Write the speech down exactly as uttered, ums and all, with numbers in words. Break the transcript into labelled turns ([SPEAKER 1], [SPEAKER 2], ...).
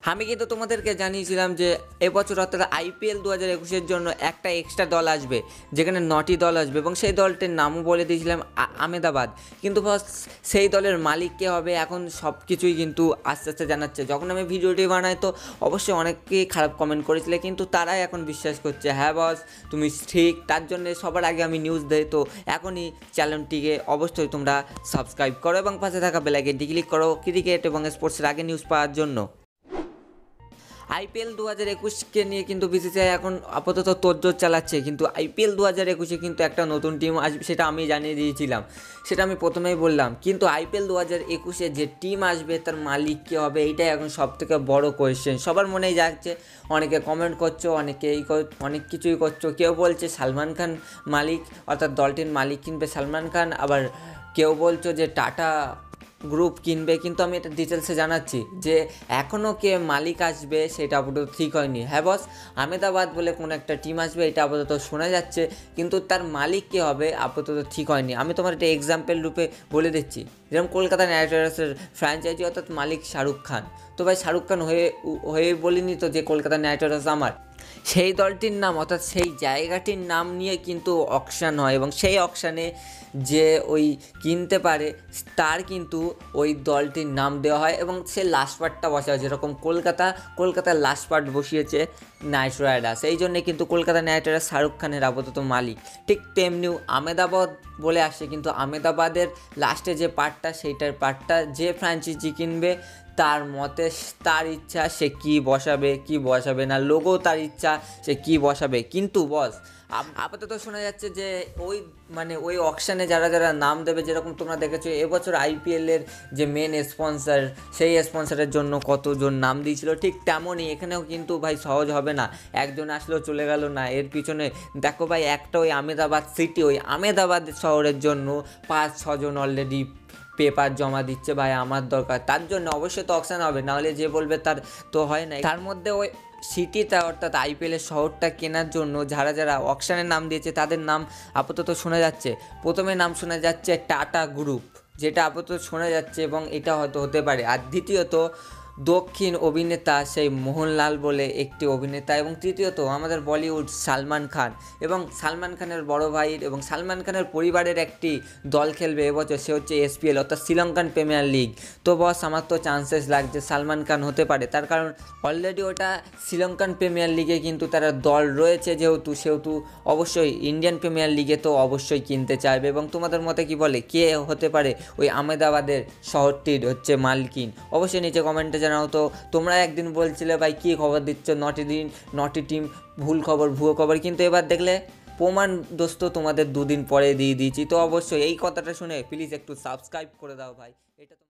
[SPEAKER 1] আমি কিন্তু তোমাদেরকে জানিয়েছিলাম যে এবছর অর্থাৎ আইপিএল দু হাজার একুশের জন্য একটা এক্সট্রা দল আসবে, যেখানে নটি দল আসবে এবং সেই দলটির নামও বলে দিয়েছিলাম আহমেদাবাদ। কিন্তু বস সেই দলের মালিক কে হবে এখন সব কিছুই কিন্তু আস্তে আস্তে জানাচ্ছে। যখন আমি ভিডিওটি বানাই তো অবশ্যই অনেকেই খারাপ কমেন্ট করেছিলে, কিন্তু তারাই এখন বিশ্বাস করছে হ্যাঁ বস তুমি ঠিক। তার জন্য সবার আগে আমি নিউজ দেই, তো এখনই চ্যানেলটিকে অবশ্যই তোমরা সাবস্ক্রাইব করো এবং পাশে থাকা বেল আইকনটি ক্লিক করো ক্রিকেট এবং স্পোর্টসের আগে নিউজ পাওয়ার জন্য। আইপিএল দু হাজার একুশকে নিয়ে কিন্তু বিসিসিআই এখন আপাতত তোড়জোড় চালাচ্ছে, কিন্তু আইপিএল দু হাজার একুশে কিন্তু একটা নতুন টিম আসবে সেটা আমি জানিয়ে দিয়েছিলাম, সেটা আমি প্রথমেই বললাম। কিন্তু আইপিএল দু হাজার একুশে যে টিম আসবে তার মালিক কী হবে এইটাই এখন সবথেকে বড় কোয়েশ্চেন। সবার মনেই যাচ্ছে, অনেকে কমেন্ট করছো, অনেকে এই অনেক কিছুই করছো। কেউ বলছে সালমান খান মালিক অর্থাৎ দলটির মালিক কিনবে সালমান খান, আবার কেউ বলছো যে টাটা গ্রুপ কিনবে। কিন্তু আমি এটা ডিটেলসে জানাচ্ছি যে এখনও কে মালিক আসবে সেটা আপাতত ঠিক হয়নি। হ্যাঁ বস আহমেদাবাদ বলে কোনো একটা টিম আসবে এটা আপাতত শোনা যাচ্ছে, কিন্তু তার মালিক কে হবে আপাতত ঠিক হয়নি। আমি তোমার একটা এক্সাম্পল রূপে বলে দিচ্ছি, যেরকম কলকাতা নাইট রাইডার্সের ফ্র্যাঞ্চাইজি অর্থাৎ মালিক শাহরুখ খান। তো ভাই শাহরুখ খান হয়ে হয়ে বলিনি তো যে কলকাতা নাইট রাইডার্স আমার। সেই দলটির নাম অর্থাৎ সেই জায়গাটির নাম নিয়ে কিন্তু অকশান হয় এবং সেই অকশানে যে ওই কিনতে পারে তার কিন্তু ওই দলটির নাম দেওয়া হয় এবং সে লাস্ট পার্টটা বসা হয়। যেরকম কলকাতা কলকাতার লাস্ট পার্ট বসিয়েছে নাইট রাইডার্স, এই জন্যে কিন্তু কলকাতা নাইট রাইডার্স শাহরুখ খানের আপাতত মালিক। ঠিক তেমনিও আহমেদাবাদ বলে আসে, কিন্তু আহমেদাবাদের লাস্টে যে পার্টটা সেইটার পার্টটা যে ফ্র্যাঞ্চাইজি কিনবে তার মতে তার ইচ্ছা সে কি বসাবে কি বসাবে না, লোগো তার ইচ্ছা সে কি বসাবে। কিন্তু বস আপাতত শোনা যাচ্ছে যে ওই মানে ওই অকশানে যারা যারা নাম দেবে, যেরকম তোমরা দেখেছো এবছর আইপিএলের যে মেন স্পন্সার সেই স্পন্সারের জন্য কতজন নাম দিয়েছিল, ঠিক তেমনই এখানেও কিন্তু ভাই সহজ হবে না। একজন আসলেও চলে গেল না, এর পিছনে দেখো ভাই একটা ওই আহমেদাবাদ সিটি, ওই আহমেদাবাদ শহরের জন্য পাঁচ ছজন অলরেডি পেপার জমা দিচ্ছে ভাই আমার দরকার। তার জন্য অবশ্যই তো অকশান হবে, নাহলে যে বলবে তার তো হয় না। তার মধ্যে ওই সিটিটা অর্থাৎ আইপিএলের শহরটা কেনার জন্য যারা যারা অকশানের নাম দিয়েছে তাদের নাম আপাতত শোনা যাচ্ছে। প্রথমে নাম শোনা যাচ্ছে টাটা গ্রুপ, যেটা আপাতত শোনা যাচ্ছে এবং এটা হয়তো হতে পারে। আর দ্বিতীয়ত দক্ষিণ অভিনেতা সেই মোহনলাল বলে একটি অভিনেতা, এবং তৃতীয়ত আমাদের বলিউড সালমান খান এবং সালমান খানের বড় ভাইয়ের এবং সালমান খানের পরিবারের একটি দল খেলবে এবছর, সে হচ্ছে এসপিএল অর্থাৎ শ্রীলঙ্কান প্রিমিয়ার লিগ। তো বস আমার তো চান্সেস লাগছে সালমান খান হতে পারে, তার কারণ অলরেডি ওটা শ্রীলঙ্কান প্রিমিয়ার লিগে কিন্তু তারা দল রয়েছে যেহেতু, সেহেতু অবশ্যই ইন্ডিয়ান প্রিমিয়ার লিগে তো অবশ্যই কিনতে চাইবে। এবং তোমাদের মতে কি বলে কে হতে পারে ওই আহমেদাবাদের শহরটির হচ্ছে মালিকিন, অবশ্যই নিচে কমেন্টে জানাও। তো তোমরা একদিন বলছিলে ভাই কী খবর দিচ্ছ, নটি দিন নটি টিম ভুল খবর ভুয়ো খবর, কিন্তু এবার দেখলে প্রমাণ দোস্ত তোমাদের দুদিন পরে দিয়ে দিয়েছি। তো অবশ্যই এই কথাটা শুনে প্লিজ একটু সাবস্ক্রাইব করে দাও ভাই, এটা